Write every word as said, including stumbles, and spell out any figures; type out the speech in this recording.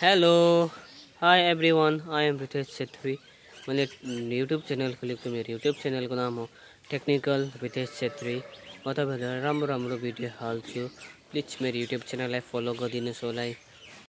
Hello hi everyone I am Ritesh Chhetri. मैले YouTube channel खोलेको छु। मेरो यूट्यूब च्यानलको नाम हो टेक्निकल रितेश छेत्री। म तपाईँहरूलाई राम्रो राम्रो भिडियो हाल्छु। प्लिज मेरो यूट्यूब च्यानललाई फलो गरिदिनुहोस् होला।